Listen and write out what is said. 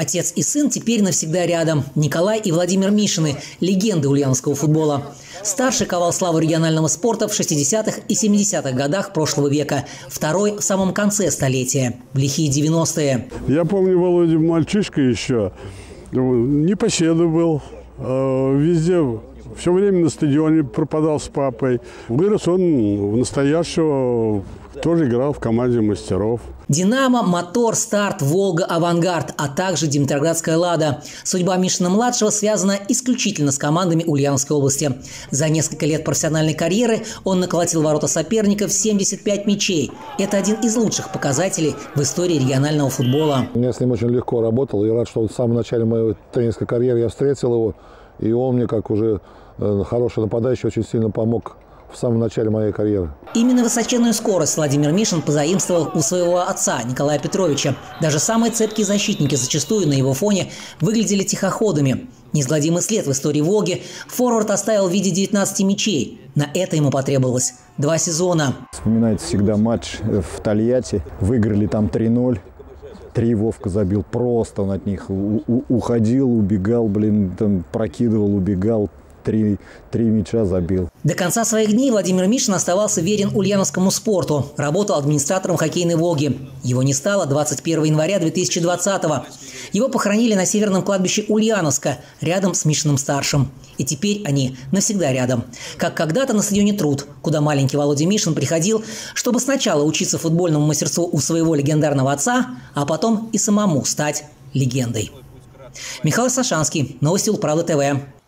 Отец и сын теперь навсегда рядом. Николай и Владимир Мишины – легенды ульяновского футбола. Старший ковал славу регионального спорта в 60-х и 70-х годах прошлого века. Второй – в самом конце столетия, в лихие 90-е. Я помню Володю мальчишка еще. Непоседа был. Везде, все время на стадионе пропадал с папой. Вырос он в настоящего, тоже играл в команде мастеров. «Динамо», «Мотор», «Старт», «Волга», «Авангард», а также «Димитроградская Лада». Судьба Мишина-младшего связана исключительно с командами Ульяновской области. За несколько лет профессиональной карьеры он наколотил ворота соперников 75 мячей. Это один из лучших показателей в истории регионального футбола. Я с ним очень легко работал и рад, что в самом начале моей тренерской карьеры я встретил его. И он мне, как уже хороший нападающий, очень сильно помог в самом начале моей карьеры. Именно высоченную скорость Владимир Мишин позаимствовал у своего отца Николая Петровича. Даже самые цепкие защитники зачастую на его фоне выглядели тихоходами. Неизгладимый след в истории «Волги» форвард оставил в виде 19 мячей. На это ему потребовалось 2 сезона. Вспоминается всегда матч в Тольятти. Выиграли там 3-0. 3 Вовка забил. Просто он от них уходил, убегал, там прокидывал, убегал. 3 мяча забил. До конца своих дней Владимир Мишин оставался верен ульяновскому спорту. Работал администратором хоккейной «Волги». Его не стало 21 января 2020-го. Его похоронили на северном кладбище Ульяновска, рядом с Мишиным-старшим. И теперь они навсегда рядом. Как когда-то на стадионе «Труд», куда маленький Володя Мишин приходил, чтобы сначала учиться футбольному мастерству у своего легендарного отца, а потом и самому стать легендой. Михаил Сашанский. Новости Улправды ТВ.